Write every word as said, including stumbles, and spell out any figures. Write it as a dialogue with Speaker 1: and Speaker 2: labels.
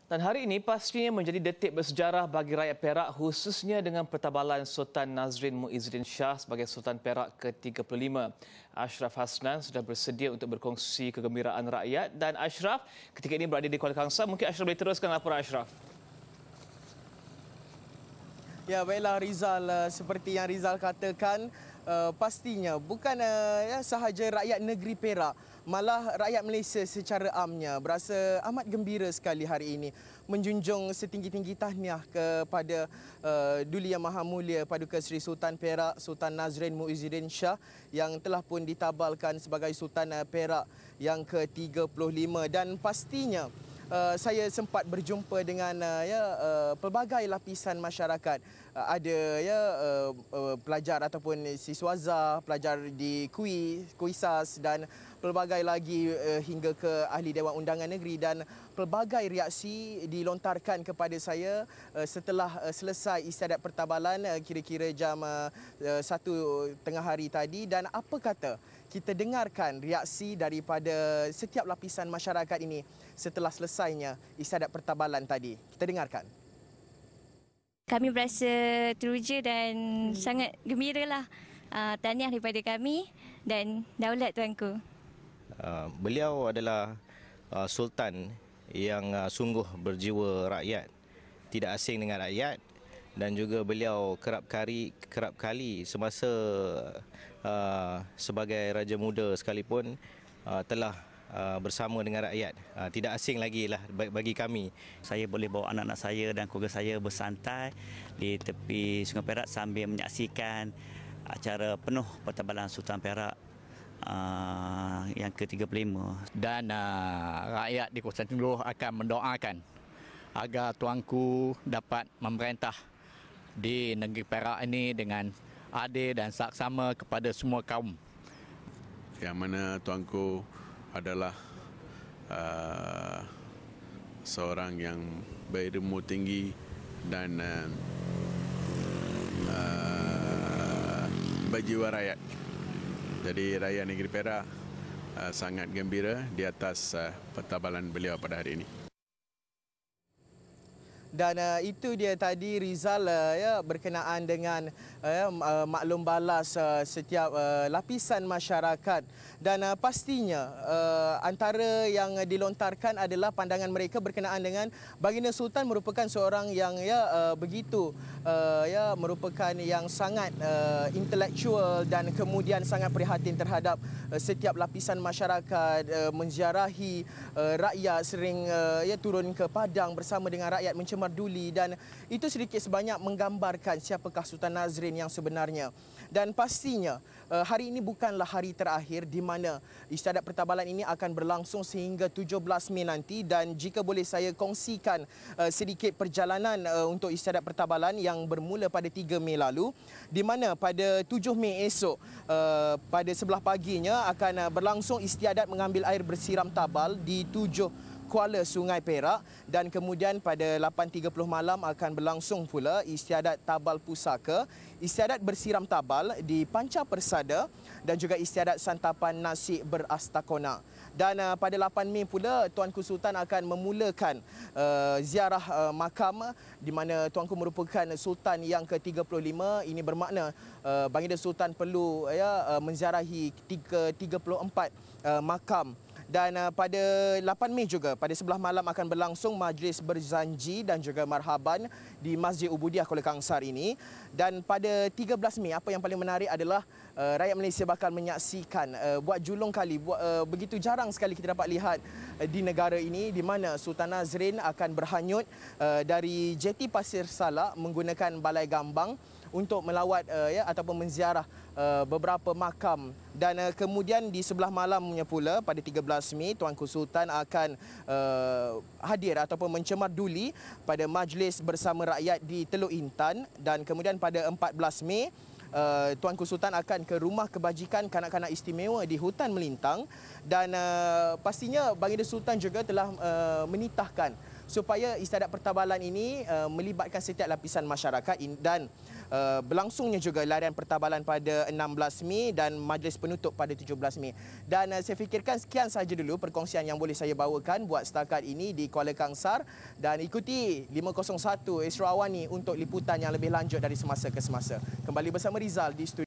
Speaker 1: Dan hari ini pastinya menjadi detik bersejarah bagi rakyat Perak, khususnya dengan pertabalan Sultan Nazrin Muizzudin Shah sebagai Sultan Perak ke tiga puluh lima. Asyraf Hasnan sudah bersedia untuk berkongsi kegembiraan rakyat, dan Asyraf ketika ini berada di Kuala Kangsar. Mungkin Asyraf boleh teruskan laporan Asyraf.
Speaker 2: Ya, baiklah Rizal, seperti yang Rizal katakan, uh, pastinya bukan uh, ya, sahaja rakyat negeri Perak, malah rakyat Malaysia secara amnya berasa amat gembira sekali hari ini, menjunjung setinggi-tinggi tahniah kepada uh, Duli Yang Maha Mulia Paduka Seri Sultan Perak, Sultan Nazrin Muizzudin Shah yang telah pun ditabalkan sebagai Sultan uh, Perak yang ke tiga puluh lima. Dan pastinya Uh, saya sempat berjumpa dengan uh, ya uh, pelbagai lapisan masyarakat. Uh, ada ya uh, uh, pelajar ataupun siswaza, pelajar di K U I, Kuisas dan pelbagai lagi uh, hingga ke ahli Dewan Undangan Negeri, dan pelbagai reaksi dilontarkan kepada saya uh, setelah uh, selesai istiadat pertabalan uh, kira-kira jam uh, uh, satu tengah hari tadi. Dan apa kata kita dengarkan reaksi daripada setiap lapisan masyarakat ini setelah selesainya istiadat pertabalan tadi. Kita dengarkan.
Speaker 3: Kami berasa teruja dan hmm. sangat gembiralah. Uh, tahniah daripada kami dan daulat tuanku.
Speaker 4: Uh, beliau adalah uh, Sultan yang uh, sungguh berjiwa rakyat, tidak asing dengan rakyat, dan juga beliau kerap kali kerap kali semasa uh, sebagai raja muda sekalipun uh, telah uh, bersama dengan rakyat. Uh, tidak asing lagi lah bagi kami.
Speaker 5: Saya boleh bawa anak-anak saya dan keluarga saya bersantai di tepi Sungai Perak sambil menyaksikan acara penuh pertabalan Sultan Perak uh, yang ke tiga puluh lima.
Speaker 6: Dan uh, rakyat di kawasan Tengguh akan mendoakan agar tuanku dapat memerintah di negeri Perak ini dengan adil dan saksama kepada semua kaum.
Speaker 7: Yang mana tuanku adalah uh, seorang yang berilmu tinggi dan uh, uh, berjiwa rakyat. Jadi rakyat negeri Perak uh, sangat gembira di atas uh, pertabalan beliau pada hari ini.
Speaker 2: Dan uh, itu dia tadi Rizal uh, ya, berkenaan dengan uh, uh, maklum balas uh, setiap uh, lapisan masyarakat. Dan uh, pastinya uh, antara yang dilontarkan adalah pandangan mereka berkenaan dengan baginda Sultan merupakan seorang yang ya uh, begitu uh, ya merupakan yang sangat uh, intelektual dan kemudian sangat prihatin terhadap uh, setiap lapisan masyarakat, uh, menziarahi uh, rakyat, sering uh, ya turun ke padang bersama dengan rakyat mencemar Duli, dan itu sedikit sebanyak menggambarkan siapakah Sultan Nazrin yang sebenarnya. Dan pastinya hari ini bukanlah hari terakhir di mana istiadat pertabalan ini akan berlangsung sehingga tujuh belas Mei nanti. Dan jika boleh saya kongsikan sedikit perjalanan untuk istiadat pertabalan yang bermula pada tiga Mei lalu, di mana pada tujuh Mei esok pada sebelah paginya akan berlangsung istiadat mengambil air bersiram tabal di tujuh Kuala Sungai Perak, dan kemudian pada lapan tiga puluh malam akan berlangsung pula istiadat tabal pusaka, istiadat bersiram tabal di Panca Persada, dan juga istiadat santapan nasi berastakona. Dan uh, pada lapan Mei pula Tuanku Sultan akan memulakan uh, ziarah uh, makam, di mana Tuanku merupakan Sultan yang ke tiga puluh lima. Ini bermakna uh, baginda Sultan perlu ya uh, menziarahi tiga puluh empat uh, makam. Dan uh, pada lapan Mei juga pada sebelah malam akan berlangsung majlis berzanji dan juga marhaban di Masjid Ubudiah Kuala Kangsar ini. Dan pada tiga belas Mei apa yang paling menarik adalah uh, rakyat Malaysia bakal menyaksikan uh, buat julung kali buat, uh, begitu jarang sekali kita dapat lihat uh, di negara ini, di mana Sultan Nazrin akan berhanyut uh, dari Jeti Pasir Salak menggunakan balai gambang untuk melawat uh, ya ataupun menziarah uh, beberapa makam. Dan uh, kemudian di sebelah malamnya pula pada tiga belas Mei Tuanku Sultan akan uh, hadir ataupun mencemar duli pada majlis bersama rakyat di Teluk Intan. Dan kemudian pada empat belas Mei Uh, Tuanku Sultan akan ke rumah kebajikan kanak-kanak istimewa di Hutan Melintang. Dan uh, pastinya baginda Sultan juga telah uh, menitahkan supaya istiadat pertabalan ini uh, melibatkan setiap lapisan masyarakat dan uh, berlangsungnya juga larian pertabalan pada enam belas Mei dan majlis penutup pada tujuh belas Mei. Dan uh, saya fikirkan sekian sahaja dulu perkongsian yang boleh saya bawakan buat setakat ini di Kuala Kangsar, dan ikuti lima kosong satu Astro Awani untuk liputan yang lebih lanjut dari semasa ke semasa. Kembali bersama Rizal di studio.